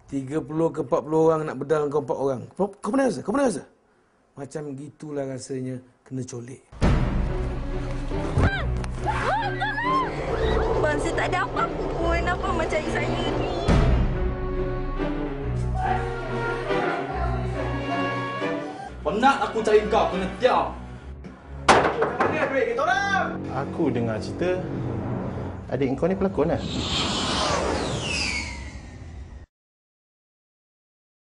30 ke 40 orang nak bedal kau 4 orang. Kau pernah rasa? Kau pernah rasa? Macam gitulah rasanya kena colik. Abang, saya tak ada apa-apa pun. Apa mencari saya ni? Penat aku cari kau, kena tiap. Aku dengar cerita adik kau ni pelakon lah.